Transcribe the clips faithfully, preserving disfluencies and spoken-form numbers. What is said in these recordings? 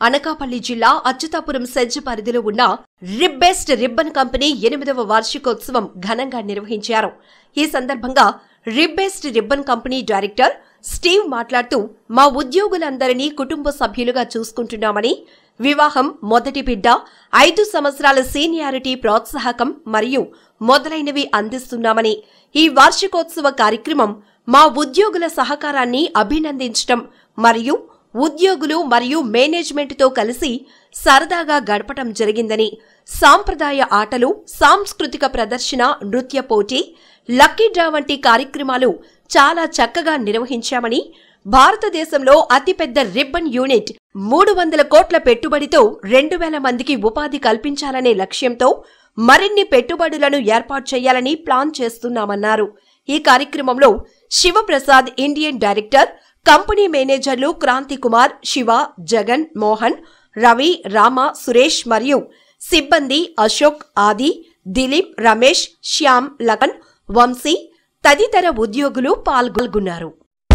అనకాపల్లి జిల్లా అచ్యుతాపురం సెజ్ పరిధిలో ఉన్న రిబ్బెస్ట్ రిబ్బన్ కంపెనీ ఎనిమిదవ వార్షికోత్సవం ఘనంగా నిర్వహించారు. ఈ సందర్భంగా Ribest ribbon company director Steve మాట్లాడుతూ, మా ఉద్యోగులందరినీ కుటుంబ సభ్యులుగా చూసుకుంటున్నామని, వివాహం, మొదటి బిడ్డ, ఐదు సంవత్సరాల సీనియారిటీ ప్రోత్సాహకం మరియు మొదలైనవి అందిస్తున్నామని, ఈ వార్షికోత్సవ కార్యక్రమం మా ఉద్యోగుల సహకారాన్ని అభినందించడం మరియు ఉద్యోగులు మరియు మేనేజ్మెంట్తో కలిసి సరదాగా గడపటం జరిగిందని, సాంప్రదాయ ఆటలు, సాంస్కృతిక ప్రదర్శన, నృత్య పోటీ, లక్కీ డ్రా వంటి కార్యక్రమాలు చాలా చక్కగా నిర్వహించామని, భారతదేశంలో అతిపెద్ద రిబ్బన్ యూనిట్ మూడు వందల కోట్ల పెట్టుబడితో రెండు వేల మందికి ఉపాధి కల్పించాలనే లక్ష్యంతో మరిన్ని పెట్టుబడులను ఏర్పాటు చేయాలని ప్లాన్ చేస్తున్నామన్నారు. ఈ కార్యక్రమంలో శివప్రసాద్ ఇండియన్ డైరెక్టర్, కంపెనీ మేనేజర్లు క్రాంతి కుమార్, శివ, జగన్, మోహన్, రవి, రామ, సురేష్ మరియు సిబ్బంది అశోక్, ఆది, దిలీప్, రమేష్, శ్యామ్, లఖన్, వంశీ తదితర ఉద్యోగులు పాల్గొన్నారు.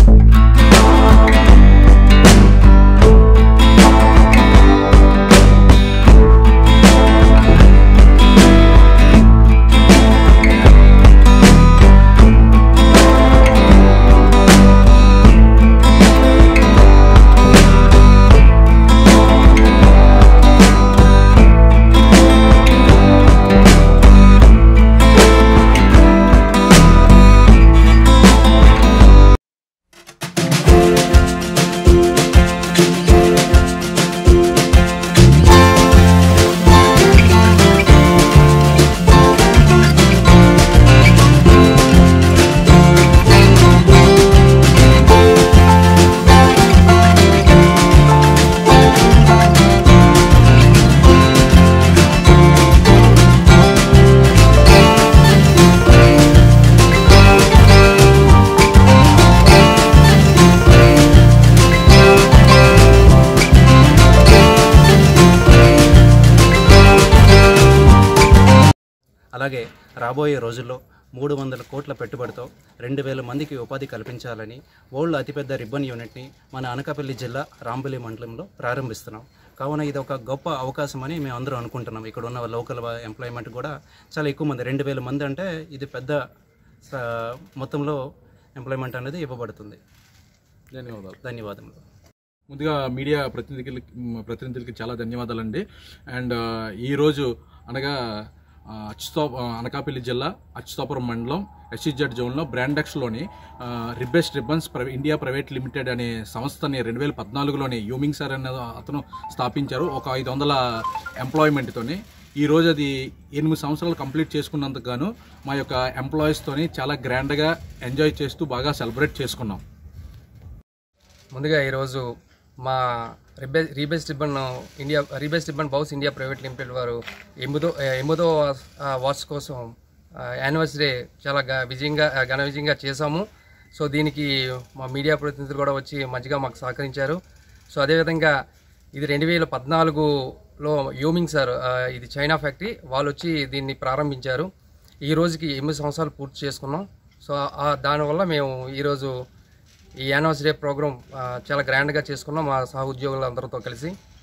అలాగే రాబోయే రోజుల్లో మూడు వందల కోట్ల పెట్టుబడితో రెండు వేల మందికి ఉపాధి కల్పించాలని వరల్డ్ అతిపెద్ద రిబ్బన్ యూనిట్ని మన అనకాపల్లి జిల్లా రాంబలి మండలంలో ప్రారంభిస్తున్నాం. కావున ఇది ఒక గొప్ప అవకాశం అని మేము అందరూ అనుకుంటున్నాం. ఇక్కడ ఉన్న లోకల్ ఎంప్లాయ్మెంట్ కూడా చాలా ఎక్కువ మంది, రెండు వేల మంది అంటే ఇది పెద్ద మొత్తంలో ఎంప్లాయ్మెంట్ అనేది ఇవ్వబడుతుంది. ధన్యవాదాలు ధన్యవాదములు ముందుగా మీడియా ప్రతినిధులకి ప్రతినిధులకి చాలా ధన్యవాదాలండి. అండ్ ఈరోజు అనగా అచ్యుతా అనకాపల్లి జిల్లా అచ్యుతాపురం మండలం ఎస్ఈజెడ్ జోన్లో బ్రాండెక్స్లోని Ribest ribbons India private limited అనే సంస్థని రెండు వేల పద్నాలుగులోని యూమింగ్ సార్ అనే అతను స్థాపించారు. ఒక ఐదు వందల ఎంప్లాయ్మెంట్తోని ఈరోజు అది ఎనిమిది సంవత్సరాలు కంప్లీట్ చేసుకున్నందుకు గాను మా యొక్క ఎంప్లాయీస్తోని చాలా గ్రాండ్గా ఎంజాయ్ చేస్తూ బాగా సెలబ్రేట్ చేసుకున్నాం. ముందుగా ఈరోజు మా రిబె Ribest ribbon India Ribest ribbon bows India private limited వారు ఎనిమిదో ఎనిమిదో వార్షిక కోసం యానివర్సరీ చాలా విజయంగా ఘన విజయంగా చేశాము. సో దీనికి మా మీడియా ప్రతినిధులు కూడా వచ్చి మంచిగా మాకు సహకరించారు. సో అదేవిధంగా ఇది రెండు వేల పద్నాలుగులో యూమింగ్ సార్, ఇది చైనా ఫ్యాక్టరీ, వాళ్ళు వచ్చి దీన్ని ప్రారంభించారు. ఈ రోజుకి ఎనిమిది సంవత్సరాలు పూర్తి చేసుకున్నాం. సో దానివల్ల మేము ఈరోజు ఈ యానివర్సరీ ప్రోగ్రాం చాలా గ్రాండ్గా చేసుకున్నాం మా సహ ఉద్యోగులందరితో కలిసి.